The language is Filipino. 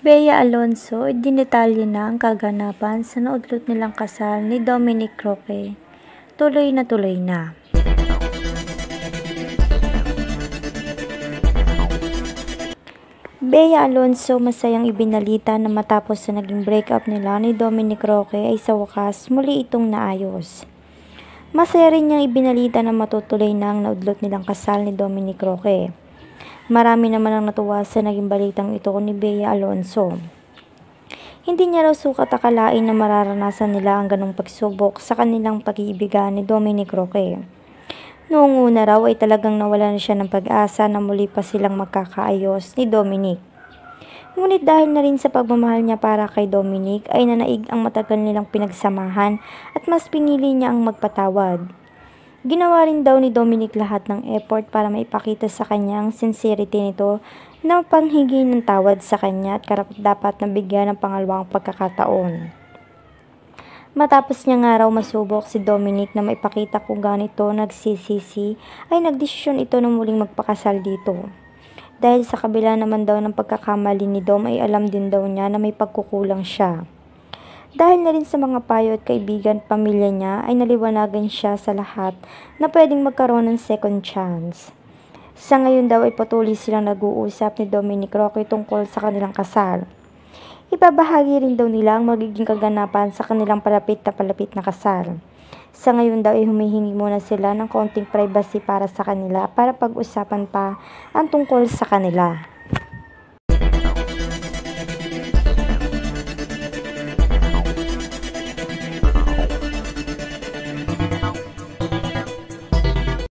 Bea Alonso, idinitalye na ang kaganapan sa naudlot nilang kasal ni Dominic Roque. Tuloy na tuloy na. Bea Alonso, masayang ibinalita na matapos sa naging breakup nila ni Dominic Roque ay sa wakas muli itong naayos. Masaya rin niyang ibinalita na matutuloy na ang naudlot nilang kasal ni Dominic Roque. Marami naman ang natuwa sa naging balitang ito ni Bea Alonso. Hindi niya raw sukat akalain na mararanasan nila ang ganong pagsubok sa kanilang pag-iibigan ni Dominic Roque. Noong una raw ay talagang nawalan siya ng pag-asa na muli pa silang magkakaayos ni Dominic. Ngunit dahil na rin sa pagmamahal niya para kay Dominic ay nanaig ang matagal nilang pinagsamahan at mas pinili niya ang magpatawad. Ginawa rin daw ni Dominic lahat ng effort para maipakita sa kanya ang sincerity nito na panghingi ng tawad sa kanya at karapat-dapat na bigyan ng pangalawang pagkakataon. Matapos niya nga raw masubok si Dominic na maipakita kung ganito nagsisisi, ay nagdesisyon ito na muling magpakasal dito. Dahil sa kabila naman daw ng pagkakamali ni Dom ay alam din daw niya na may pagkukulang siya. Dahil na rin sa mga payo at kaibigan at pamilya niya ay naliwanagan siya sa lahat na pwedeng magkaroon ng second chance. Sa ngayon daw ay patuloy silang nag-uusap ni Dominic Roque tungkol sa kanilang kasal. Ibabahagi rin daw nila ang magiging kaganapan sa kanilang palapit na kasal. Sa ngayon daw ay humihingi muna sila ng konting privacy para sa kanila para pag-usapan pa ang tungkol sa kanila.